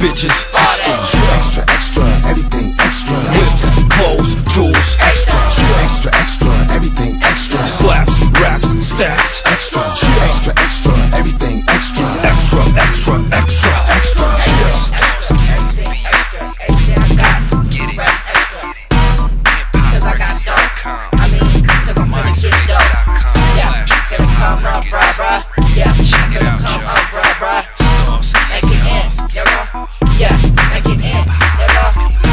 bitches, Extra, extra, everything extra. whips, clothes, jewels, Extra, extra, everything extra. slaps, raps, stacks, Extra, extra, extra, everything extra. extra, extra, extra. Extra, Everything extra, everything I got, rest extra. Cause I got dope, cause I'm finna get dope. Yeah, finna come up, bruh, bruh. Yeah, I'm finna come up, bruh, bruh. Make it in, nigga. Yeah, make it in, nigga.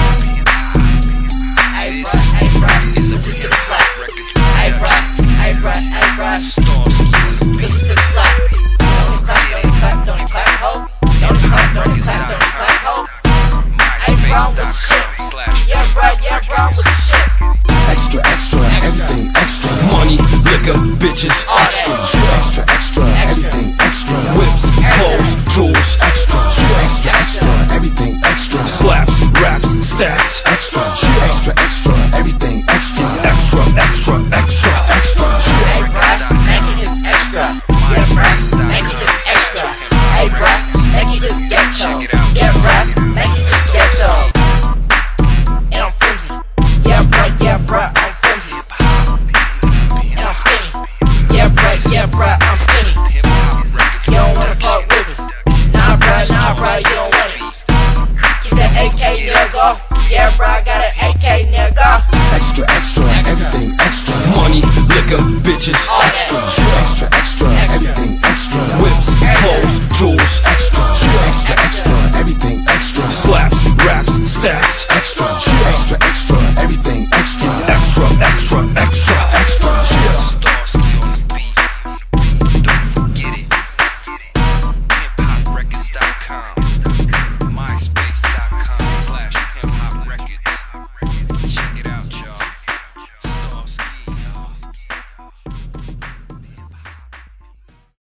Ay, bruh, listen to the slap. Ay, bruh, listen to the slap. Don't clap, ho. Don't clap, ho. Ay, bro, with the shit. Yeah, bro, with the shit. extra, extra, everything extra. Money, liquor, bitches, Extra, extra, everything extra. whips, clothes, jewels, Extra, extra, extra, everything extra. slaps, raps, stacks, Extra, extra, extra, everything extra. extra, extra, extra. Extra, Hey, bruh, make it is extra. Yeah, bruh, make it is extra. Hey, bruh, make it is ghetto. Yeah, bruh, make it is ghetto. And I'm frenzy. Yeah, bruh, I'm frenzy. And I'm skinny. Yeah, bruh, I'm skinny. You don't wanna fuck with me. Nah, bruh, you don't want it. Keep that AK, nigga. Yeah, bruh, I got an AK, nigga. extra, extra, everything extra. Money, liquor, bitches, Extra, extra, everything extra. whips, clothes, jewels, Extra, extra, everything extra. slaps, raps, stacks,